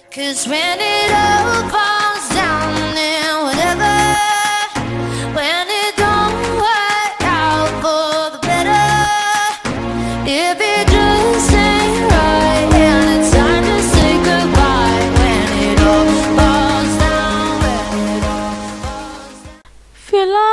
'Cause when it all falls down and whatever, when it don't work out for the better, if it just ain't right and it's time to say goodbye, when it all falls down, when it all falls down. ฟิล่า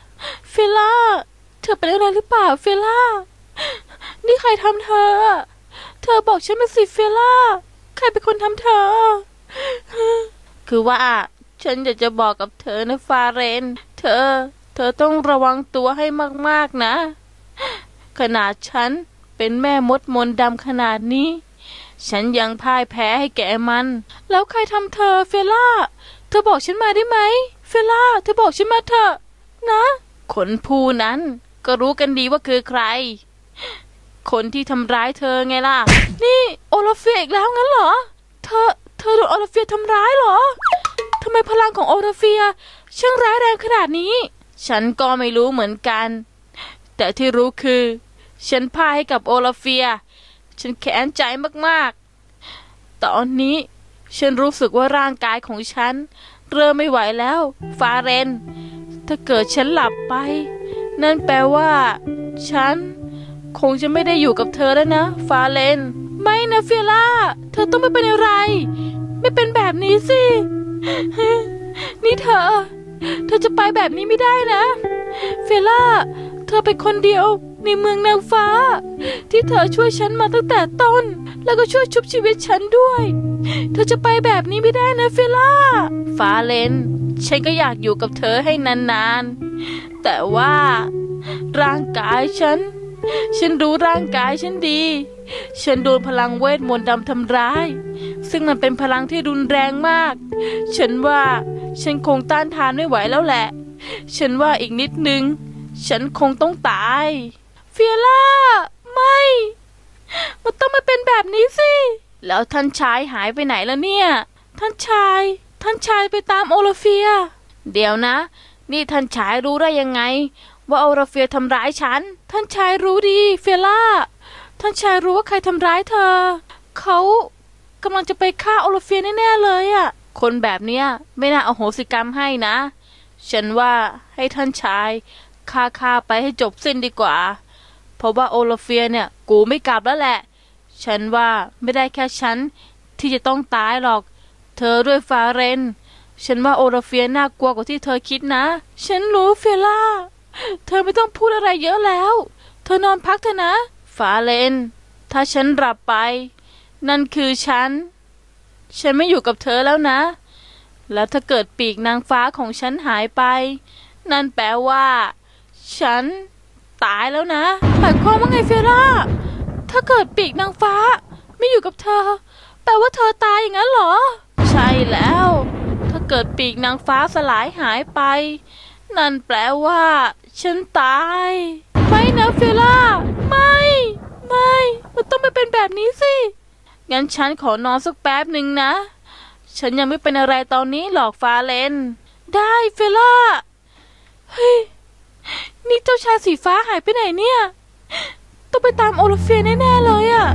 เธอเป็นอะไรหรือเปล่าฟิล่านี่ใครทำเธอเธอบอกฉันมาสิฟิล่าใครเป็นคนทำเธอคือว่าฉันอยากจะบอกกับเธอนะฟาเรนเธอต้องระวังตัวให้มากๆนะขนาดฉันเป็นแม่มดมนต์ดำขนาดนี้ฉันยังพ่ายแพ้ให้แกมันแล้วใครทำเธอเฟล่าเธอบอกฉันมาได้ไหมเฟล่าเธอบอกฉันมาเถอะนะคนผู้นั้นก็รู้กันดีว่าคือใครคนที่ทำร้ายเธอไงล่ะนี่โอลาเฟียอีกแล้วงั้นเหรอเธอโดนโอลาเฟียทำร้ายเหรอทำไมพลังของโอลาเฟียช่างร้ายแรงขนาดนี้ฉันก็ไม่รู้เหมือนกันแต่ที่รู้คือฉันพ่ายให้กับโอลาเฟียฉันแค้นใจมากๆตอนนี้ฉันรู้สึกว่าร่างกายของฉันเริ่มไม่ไหวแล้วฟาเรนถ้าเกิดฉันหลับไปนั่นแปลว่าฉันคงจะไม่ได้อยู่กับเธอแล้วนะฟาเรนไม่นะเฟียร่าเธอต้องไม่เป็นอะไรไม่เป็นแบบนี้สินี่เธอจะไปแบบนี้ไม่ได้นะเฟียร่าเธอเป็นคนเดียวในเมืองนางฟ้าที่เธอช่วยฉันมาตั้งแต่ต้นแล้วก็ช่วยชุบชีวิตฉันด้วยเธอจะไปแบบนี้ไม่ได้นะเฟียร่าฟาเรนฉันก็อยากอยู่กับเธอให้นานๆแต่ว่าร่างกายฉันรู้ร่างกายฉันดีฉันโดนพลังเวทมนต์ดำทำร้ายซึ่งมันเป็นพลังที่รุนแรงมากฉันว่าฉันคงต้านทานไม่ไหวแล้วแหละฉันว่าอีกนิดนึงฉันคงต้องตายเฟียร่าไม่มันต้องมาเป็นแบบนี้สิแล้วท่านชายหายไปไหนแล้วเนี่ยท่านชายไปตามโอลาเฟียเดี๋ยวนะนี่ท่านชายรู้ได้ยังไงว่าโอลาเฟียทำร้ายฉันท่านชายรู้ดีเฟียร่าท่านชายรู้ว่าใครทำร้ายเธอเขากำลังจะไปฆ่าโอลาเฟียแน่ๆเลยอ่ะคนแบบเนี้ยไม่น่าอโหสิกรรมให้นะฉันว่าให้ท่านชายฆ่าไปให้จบสิ้นดีกว่าเพราะว่าโอลาเฟียเนี่ยกูไม่กลับแล้วแหละฉันว่าไม่ได้แค่ฉันที่จะต้องตายหรอกเธอด้วยฟาเรนฉันว่าโอลาเฟียน่ากลัวกว่าที่เธอคิดนะฉันรู้เฟียร่าเธอไม่ต้องพูดอะไรเยอะแล้วเธอนอนพักเถอะนะฟาเรนถ้าฉันหลับไปนั่นคือฉันไม่อยู่กับเธอแล้วนะแล้วถ้าเกิดปีกนางฟ้าของฉันหายไปนั่นแปลว่าฉันตายแล้วนะหมายความว่าไงเฟียร่าถ้าเกิดปีกนางฟ้าไม่อยู่กับเธอแปลว่าเธอตายอย่างนั้นเหรอใช่แล้วถ้าเกิดปีกนางฟ้าสลายหายไปนั่นแปลว่าฉันตายไม่นะเฟียร่าไม่มันต้องไม่เป็นแบบนี้สิงั้นฉันขอนอนสักแป๊บหนึ่งนะฉันยังไม่เป็นอะไรตอนนี้หรอกฟาเรนได้เฟียร่าเฮ้ยนี่เจ้าชายสีฟ้าหายไปไหนเนี่ยต้องไปตามโอลาเฟียแน่ๆเลยอะ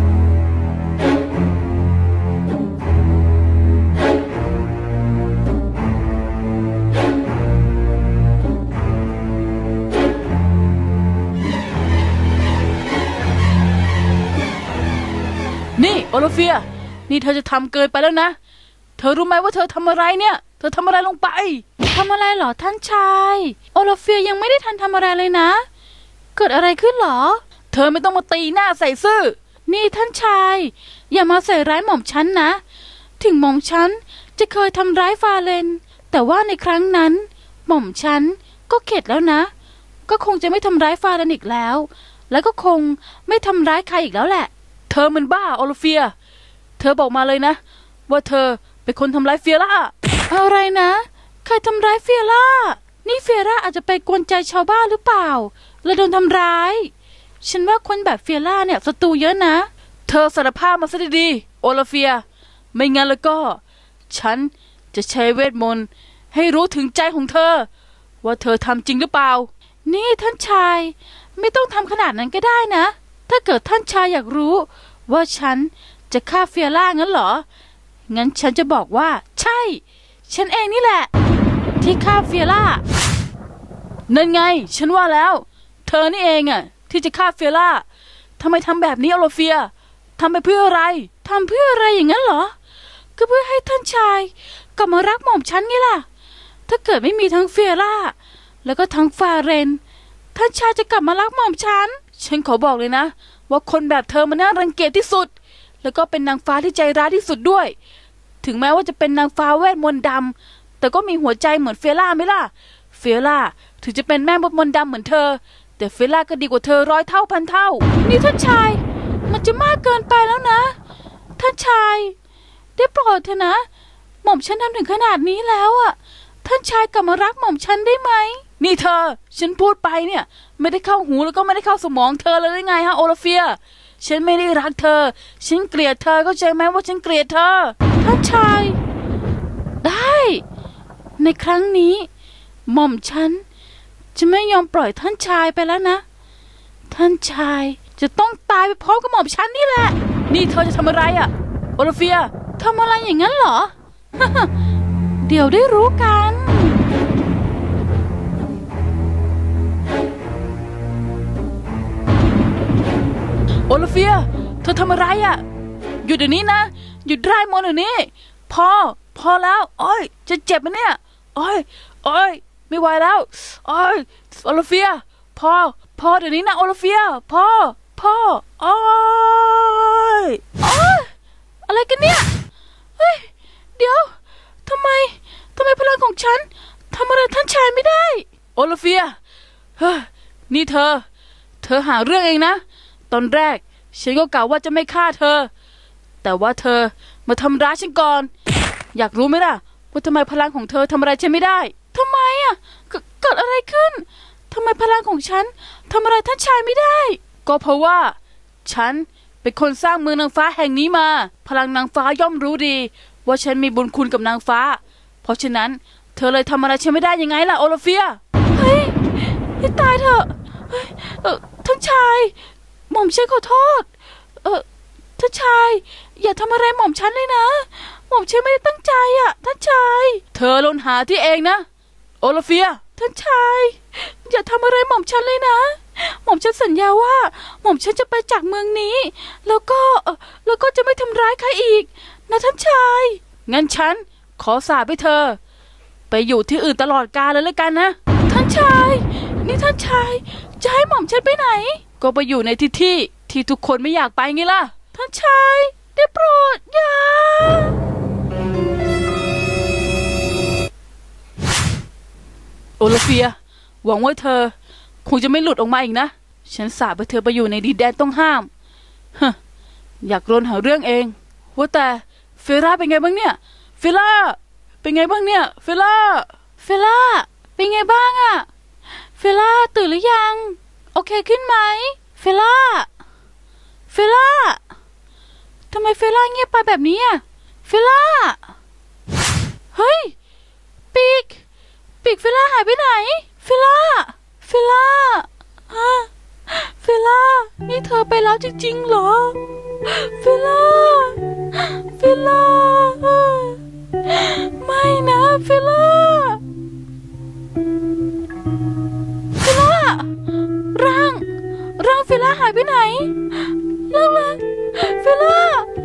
นี่โอลาเฟียนี่เธอจะทำเกินไปแล้วนะเธอรู้ไหมว่าเธอทำอะไรเนี่ยเธอทำอะไรลงไปทำอะไรเหรอท่านชายโอลาเฟียยังไม่ได้ทันทำอะไรเลยนะเกิดอะไรขึ้นเหรอเธอไม่ต้องมาตีหน้าใส่ซื่อนี่ท่านชายอย่ามาใส่ร้ายหม่อมฉันนะถึงหม่อมฉันจะเคยทำร้ายฟาเรนแต่ว่าในครั้งนั้นหม่อมฉันก็เข็ดแล้วนะก็คงจะไม่ทำร้ายฟาเรนอีกแล้วแล้วก็คงไม่ทำร้ายใครอีกแล้วแหละเธอมันบ้าโอลาเฟียเธอบอกมาเลยนะว่าเธอเป็นคนทำร้ายเฟียร่าอะไรนะใครทำร้ายเฟียร่านี่เฟียร่าอาจจะไปกวนใจชาวบ้านหรือเปล่าแล้วโดนทำร้ายฉันว่าคนแบบเฟียร่าเนี่ยศัตรูเยอะนะเธอสารภาพมาซะดีๆโอลาเฟียไม่งั้นแล้วก็ฉันจะใช้เวทมนต์ให้รู้ถึงใจของเธอว่าเธอทำจริงหรือเปล่านี่ท่านชายไม่ต้องทำขนาดนั้นก็ได้นะถ้าเกิดท่านชายอยากรู้ว่าฉันจะฆ่าเฟียร่างั้นเหรองั้นฉันจะบอกว่าใช่ฉันเองนี่แหละที่ฆ่าเฟียร่านั่นไงฉันว่าแล้วเธอนี่เองอะที่จะฆ่าเฟียร่าทำไมทำแบบนี้โอลิเวียทำไปเพื่ออะไรทำเพื่ออะไรอย่างนั้นเหรอก็เพื่อให้ท่านชายกลับมารักหม่อมฉันไงล่ะถ้าเกิดไม่มีทั้งเฟียร่าแล้วก็ทั้งฟาเรนท่านชายจะกลับมารักหม่อมฉันขอบอกเลยนะว่าคนแบบเธอมันน่ารังเกียจที่สุดแล้วก็เป็นนางฟ้าที่ใจร้ายที่สุดด้วยถึงแม้ว่าจะเป็นนางฟ้าเวทมนต์ดำแต่ก็มีหัวใจเหมือนเฟียร่าไหมล่ะเฟียร่าถึงจะเป็นแม่มดดำเหมือนเธอแต่เฟียร่าก็ดีกว่าเธอ100 เท่าพันเท่านี่ท่านชายมันจะมากเกินไปแล้วนะท่านชายได้โปรดเถอะนะหม่อมฉันทำถึงขนาดนี้แล้วอ่ะท่านชายกลับมารักหม่อมฉันได้ไหมนี่เธอฉันพูดไปเนี่ยไม่ได้เข้าหูแล้วก็ไม่ได้เข้าสมองเธอเลยหรือไงฮะโอลาเฟียฉันไม่ได้รักเธอฉันเกลียดเธอเข้าใจไหมว่าฉันเกลียดเธอท่านชายได้ในครั้งนี้หม่อมฉันจะไม่ยอมปล่อยท่านชายไปแล้วนะท่านชายจะต้องตายไปพร้อมกับหม่อมฉันนี่แหละนี่เธอจะทำอะไรอะโอลาเฟียทำอะไรอย่างนั้นเหรอ เดี๋ยวได้รู้กันโอลาเฟียเธอทำอะไรอะหยุดเดี๋ยวนี้นะหยุดไร้มนต์เดี๋ยวนี้พอแล้วโอ้ยจะเจ็บไหมเนี่ยโอ้ยไม่ไหวแล้วโอ้ยโอลาเฟียพอเดี๋ยวนี้นะโอลาเฟียพอโอ้ยอะไรกันเนี่ยเฮ้ยเดี๋ยวทำไมพลังของฉันทำอะไรท่านชายไม่ได้โอลาเฟียเฮ้ยนี่เธอหาเรื่องเองนะตอนแรกฉันก็กล่าวว่าจะไม่ฆ่าเธอแต่ว่าเธอมาทำร้ายฉันก่อนอยากรู้ไหมล่ะว่าทำไมพลังของเธอทำอะไรฉันไม่ได้ทำไมอะเกิดอะไรขึ้นทำไมพลังของฉันทำอะไรท่านชายไม่ได้ก็เพราะว่าฉันเป็นคนสร้างเมืองนางฟ้าแห่งนี้มาพลังนางฟ้าย่อมรู้ดีว่าฉันมีบุญคุณกับนางฟ้าเพราะฉะนั้นเธอเลยทำอะไรฉันไม่ได้ยังไงล่ะโอลาเฟียเฮ้ยให้ตายเถอะท่านชายหม่อมฉันขอโทษท่านชายอย่าทำอะไรหม่อมฉันเลยนะหม่อมฉันไม่ได้ตั้งใจอ่ะท่านชายเธอลนหาที่เองนะโอลาเฟียท่านชายอย่าทำอะไรหม่อมฉันเลยนะหม่อมฉันสัญญาว่าหม่อมฉันจะไปจากเมืองนี้แล้วก็จะไม่ทำร้ายใครอีกนะท่านชายงั้นฉันขอสาปให้เธอไปอยู่ที่อื่นตลอดกาลเลยกันนะท่านชายนี่ท่านชายจะให้หม่อมฉันไปไหนก็ไปอยู่ในที่ทุกคนไม่อยากไปไงล่ะท่านชายได้โปรดอย่าโอลาเฟียหวังว่าเธอคงจะไม่หลุดออกมาอีกนะฉันสาปให้เธอไปอยู่ในดินแดนต้องห้ามอยากรนหาเรื่องเองว่าแต่เฟล่าเป็นไงบ้างเนี่ยเฟล่าเป็นไงบ้างเนี่ยเฟล่าเป็นไงบ้างอะเฟล่าตื่นหรือยังโอเคขึ้นไหมเฟล่าทำไมเฟล่าเงียบไปแบบนี้อะเฟล่าเฮ้ยปีกเฟล่าหายไปไหนเฟล่านี่เธอไปแล้วจริงๆเหรอเฟล่าไม่นะเฟล่าร่างเฟล่าหายไปไหนร่างเฟล่า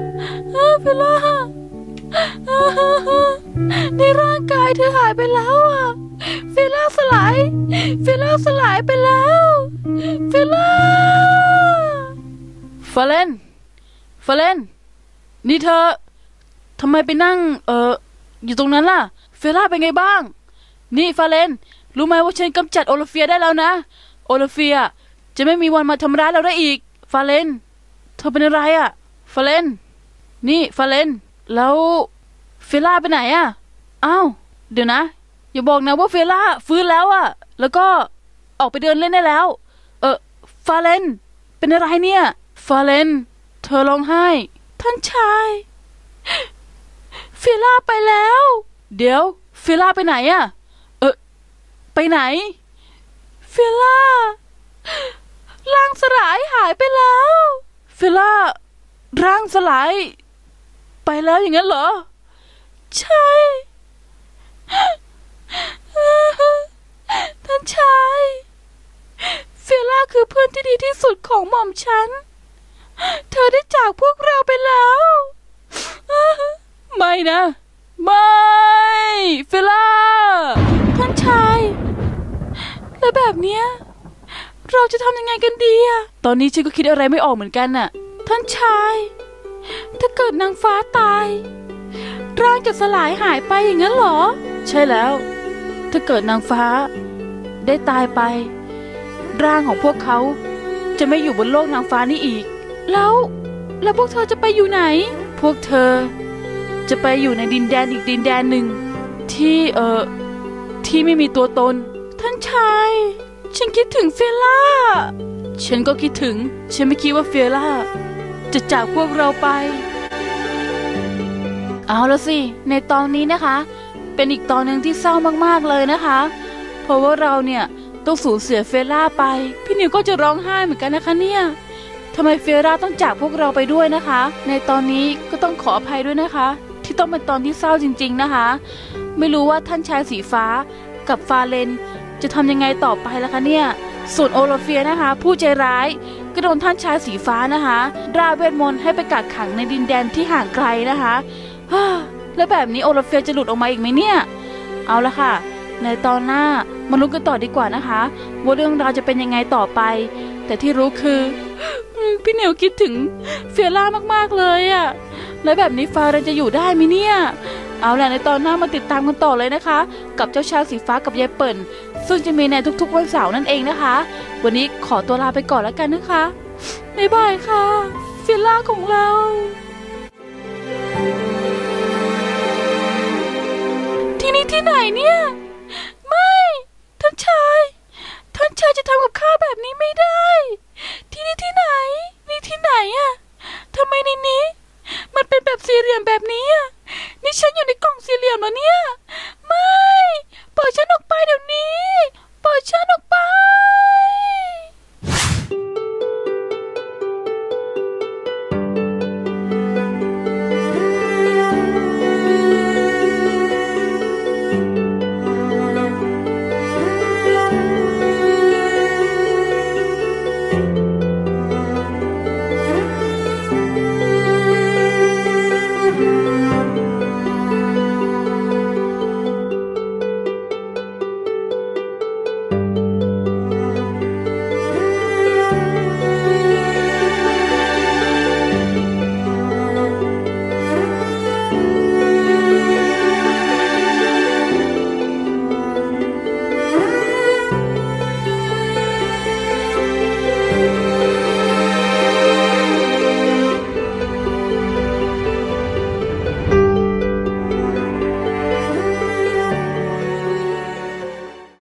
ในร่างกายเธอหายไปแล้วอ่ะเฟล่าสลายไปแล้วเฟล่าฟาเลนนี่เธอทำไมไปนั่งอยู่ตรงนั้นล่ะเฟล่าเป็นไงบ้างนี่ฟาเลนรู้ไหมว่าฉันกำจัดโอลาเฟียได้แล้วนะโอลาเฟียจะไม่มีวันมาทำร้ายเราได้อีกฟาเลนเธอเป็นอะไรอ่ะฟาเลนนี่ฟาเลนแล้วเฟล่าไปไหนอ่ะอ้าวเดี๋ยวนะอย่าบอกนะว่าเฟล่าฟื้นแล้วอ่ะแล้วก็ออกไปเดินเล่นได้แล้วฟาเลนเป็นอะไรเนี่ยฟาเลนเธอร้องไห้ท่านชายเฟล่าไปแล้วเดี๋ยวเฟล่าไปไหนอ่ะไปไหนเฟล่าร่างสลายหายไปแล้วเฟล่าร่างสลายไปแล้วอย่างนั้นเหรอใช่ท่านชายเฟล่าคือเพื่อนที่ดีที่สุดของหม่อมฉันเธอได้จากพวกเราไปแล้วไม่นะไม่เฟล่าท่านชายแล้วแบบเนี้ยเราจะทำยังไงกันดีอะตอนนี้ฉันก็คิดอะไรไม่ออกเหมือนกันน่ะท่านชายถ้าเกิดนางฟ้าตายร่างจะสลายหายไปอย่างนั้นเหรอใช่แล้วถ้าเกิดนางฟ้าได้ตายไปร่างของพวกเขาจะไม่อยู่บนโลกนางฟ้านี้อีกแล้วพวกเธอจะไปอยู่ไหนพวกเธอจะไปอยู่ในดินแดนอีกดินแดนหนึ่งที่ไม่มีตัวตนท่านชายฉันคิดถึงเฟล่าฉันก็คิดถึงฉันไม่คิดว่าเฟล่าจะจากพวกเราไปเอาละสิในตอนนี้นะคะเป็นอีกตอนหนึ่งที่เศร้ามากๆเลยนะคะเพราะว่าเราเนี่ยต้องสูญเสียเฟล่าไปพี่นิวก็จะร้องไห้เหมือนกันนะคะเนี่ยทำไมเฟล่าต้องจากพวกเราไปด้วยนะคะในตอนนี้ก็ต้องขออภัยด้วยนะคะที่ต้องเป็นตอนที่เศร้าจริงๆนะคะไม่รู้ว่าท่านชายสีฟ้ากับฟาเลนจะทำยังไงต่อไปล่ะคะเนี่ยส่วนโอลาเฟียนะคะผู้ใจร้ายก็โดนท่านชายสีฟ้านะคะร่าเวทมนต์ให้ไปกักขังในดินแดนที่ห่างไกลนะคะแล้วแบบนี้โอลาเฟียจะหลุดออกมาอีกไหมเนี่ยเอาละค่ะในตอนหน้ามาลุ้นกันต่อดีกว่านะคะว่าเรื่องราวจะเป็นยังไงต่อไปแต่ที่รู้คือพี่เหนียวคิดถึงเฟียร่ามากๆเลยอะแล้วแบบนี้ฟาเรนจะอยู่ได้ไหมเนี่ยเอาล่ะในตอนหน้ามาติดตามกันต่อเลยนะคะกับเจ้าชายสีฟ้ากับยายเปิ่นซึ่งจะมีในทุกๆวันเสาร์นั่นเองนะคะวันนี้ขอตัวลาไปก่อนแล้วกันนะคะบ๊ายบายค่ะเฟียร่าของเราที่นี่ที่ไหนเนี่ยไม่ท่านชายจะทำกับข้าแบบนี้ไม่ได้ที่นี่ที่ไหนนี่ที่ไหนอะทำไมในนี้มันเป็นแบบสี่เหลี่ยมแบบนี้อะนี่ฉันอยู่ในกล่องสี่เหลี่ยมแล้วเนี่ยไม่ปล่อยฉันออกไปเดี๋ยวนี้